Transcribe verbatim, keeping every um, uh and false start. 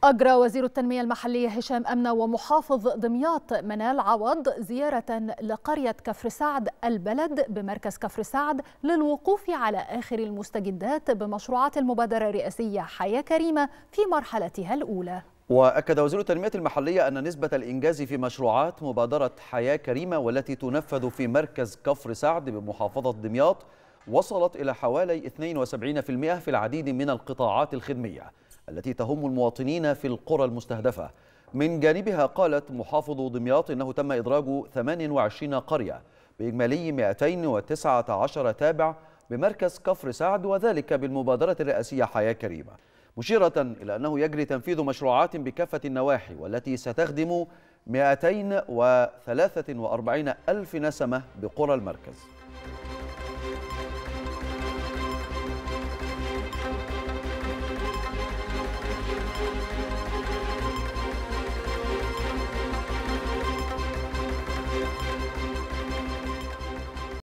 أجرى وزير التنمية المحلية هشام أمنة ومحافظ دمياط منال عوض زيارة لقرية كفر سعد البلد بمركز كفر سعد للوقوف على آخر المستجدات بمشروعات المبادرة الرئاسية حياة كريمة في مرحلتها الأولى. وأكد وزير التنمية المحلية أن نسبة الإنجاز في مشروعات مبادرة حياة كريمة والتي تنفذ في مركز كفر سعد بمحافظة دمياط وصلت إلى حوالي اثنين وسبعين بالمئة في العديد من القطاعات الخدمية التي تهم المواطنين في القرى المستهدفة. من جانبها قالت محافظ دمياط إنه تم إدراج ثمان وعشرين قرية بإجمالي مئتين وتسعة عشر تابع بمركز كفر سعد، وذلك بالمبادرة الرئاسية حياة كريمة، مشيرة إلى أنه يجري تنفيذ مشروعات بكافة النواحي والتي ستخدم مئتين وثلاثة وأربعين ألف نسمة بقرى المركز.